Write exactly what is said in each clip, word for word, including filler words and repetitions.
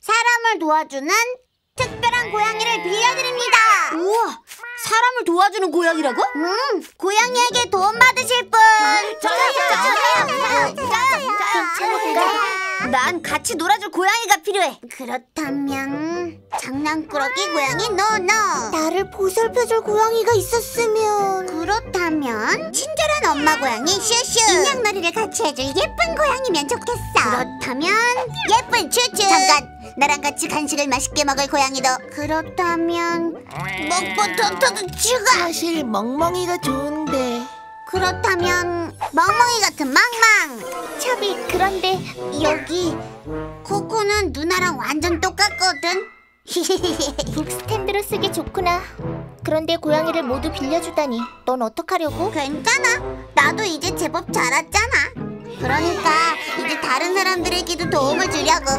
사람을 도와주는 특별한 고양이를 빌려드립니다. 우와, 사람을 도와주는 고양이라고? 음, 고양이에게 도움 받으실 분. 저요, 저요, 저요. 괜찮을까? 난 같이 놀아줄 고양이가 필요해. 그렇다면 장난꾸러기 고양이 노노. 나를 보살펴줄 고양이가 있었으면. 그렇다면 친절한 엄마 고양이 슈슈. 인형놀이를 같이 해줄 예쁜 고양이면 좋겠어. 그렇다면 예쁜 추추. 잠깐, 나랑 같이 간식을 맛있게 먹을 고양이도. 그렇다면 먹버터터도 추가. 사실 멍멍이가 좋은데. 그렇다면 멍멍이 같은 망망. 차비, 그런데 여기 코코는 누나랑 완전 똑같거든. 북스탠드로 쓰기 좋구나. 그런데 고양이를 모두 빌려주다니 넌 어떡하려고? 괜찮아. 나도 이제 제법 자랐잖아. 그러니까 이제 다른 사람들에게도 도움을 주려고.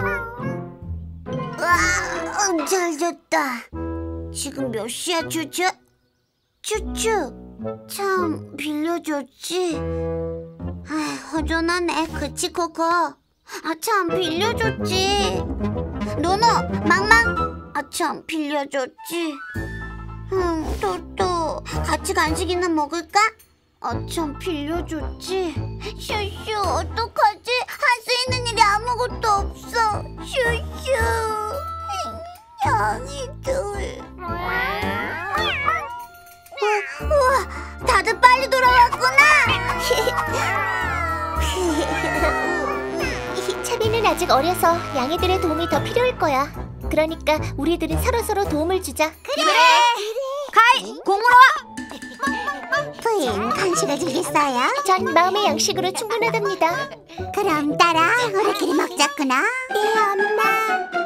와, 어, 잘 잤다. 지금 몇 시야, 추추? 추추, 참 빌려줬지. 아, 허전하네. 그치, 코코? 아, 참 빌려줬지. 노노, 망망, 아, 참 빌려줬지. 응, 토토, 같이 간식이나 먹을까? 아, 참 빌려줬지. 슈슈, 어떡하지? 할 수 있는 일이 아무것도 없어. 슈슈, 양이들. 우, 우와, 다들 빨리 돌아왔구나. 차비는 아직 어려서 양이들의 도움이 더 필요할 거야. 그러니까 우리들은 서로서로 도움을 주자. 그래. 가이, 공으로 와. 부인, 간식을 주겠어요? 전 마음의 양식으로 충분하답니다. 그럼 따라 우리끼리 먹자꾸나. 네, 엄마.